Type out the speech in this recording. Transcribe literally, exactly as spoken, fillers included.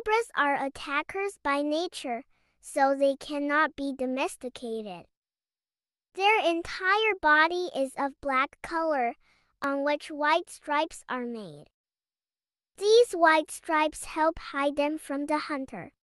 Zebras are attackers by nature, so they cannot be domesticated. Their entire body is of black color, on which white stripes are made. These white stripes help hide them from the hunter.